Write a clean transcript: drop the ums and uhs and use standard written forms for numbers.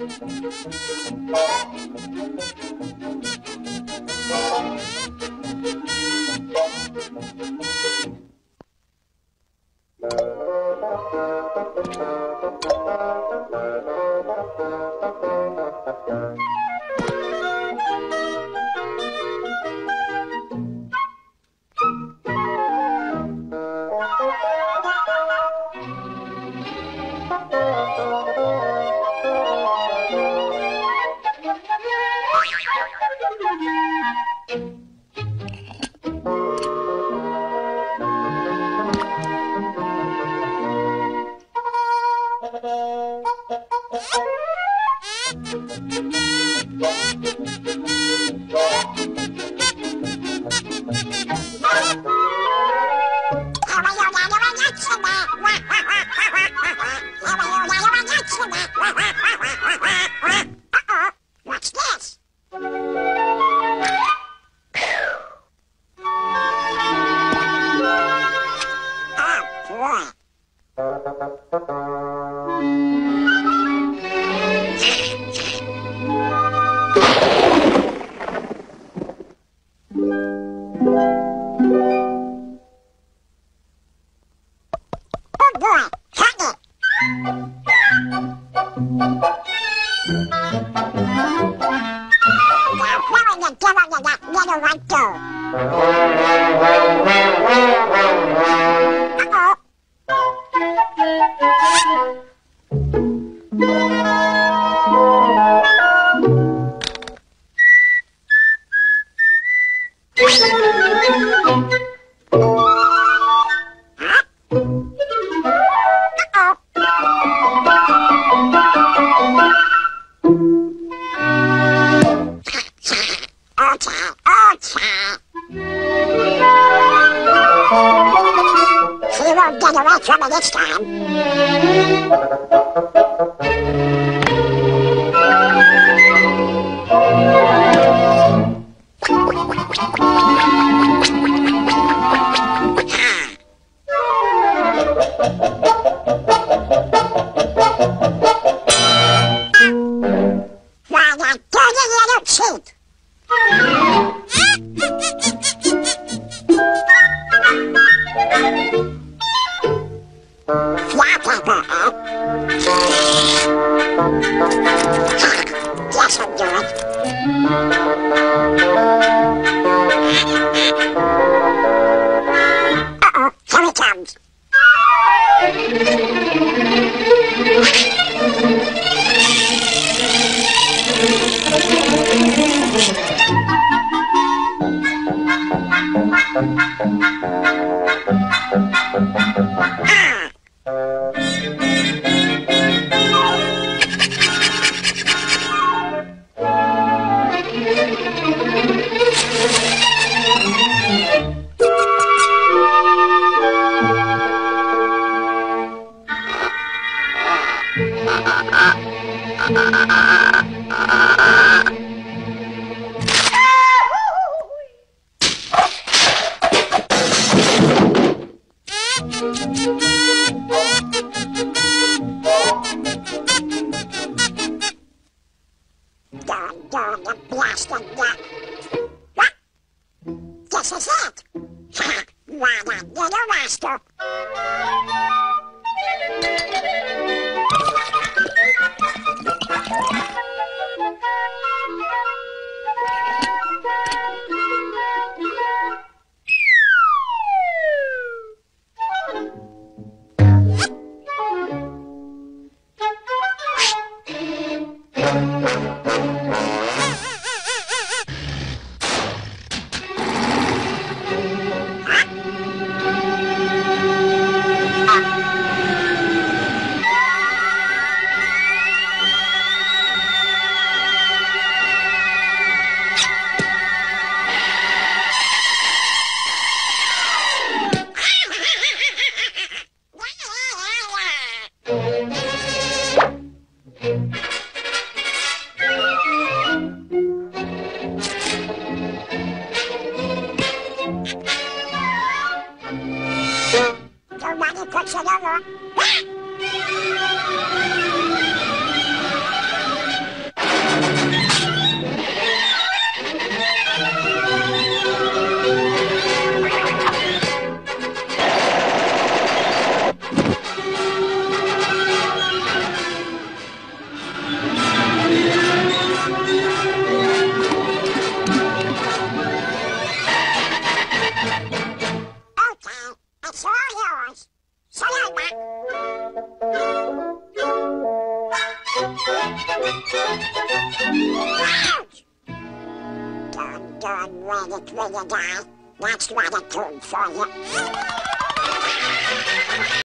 What's this? Oh boy, hang it! Now where in the devil did that little one go? Uh-oh. She won't get away from me this time. Why, that dirty little cheat! Flypaper, huh? Yes, I'll do it. Uh-oh, here it comes. Darn the blasted duck. What? This is it. Ha! Why, that little rascal. Ouch! Doggone rabbit, will you die? That's not a tune for you.